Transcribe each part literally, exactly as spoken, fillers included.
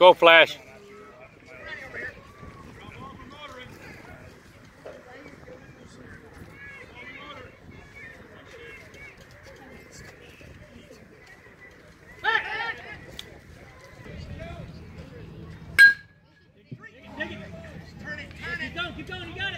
go, Flash. Keep going, keep going, you got it.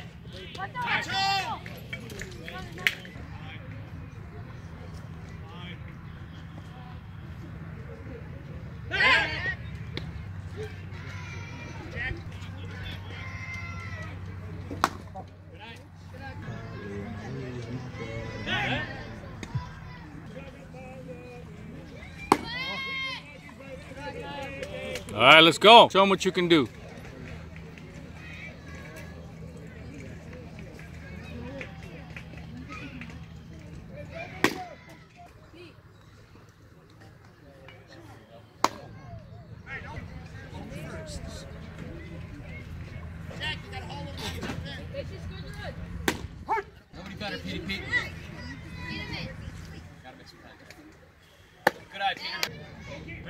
All right, let's go. Show them what you can do. Nobody better, Petey Pete. Gotta make some time. Good eye, Peter.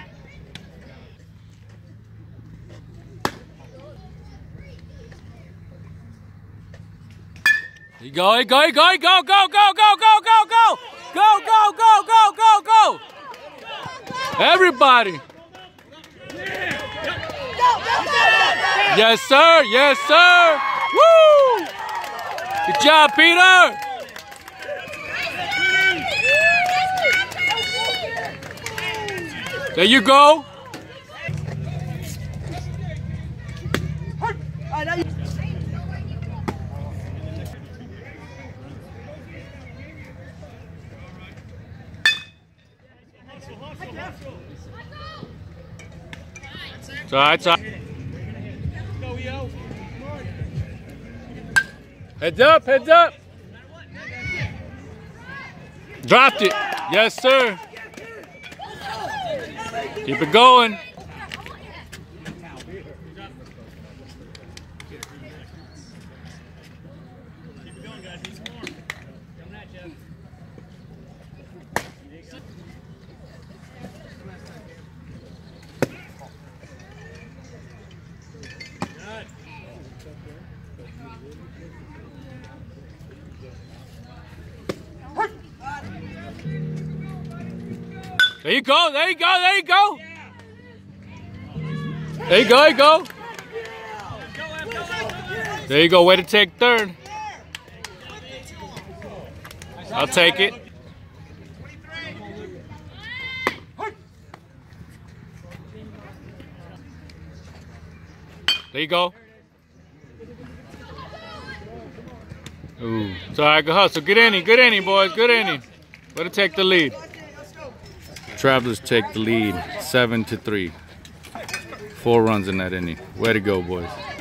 Here you go, here you go, here you go, here you go, go, go, go, go, go, go, go, go, go, go, go, go. Everybody. Yes, sir. Yes, sir. Woo! Good job, Peter. There you go. It's all right, it's all right. Heads up, heads up. Dropped it. Yes, sir. Keep it going. There you go, there you go, there you go. There you go, there you go. There you go, way to take third. I'll take it. There you go. Ooh, it's all right, good hustle. Good inning, good inning, boys, good inning. Way to take the lead. Travelers take the lead, seven to three. Four runs in that inning. Way to go, boys.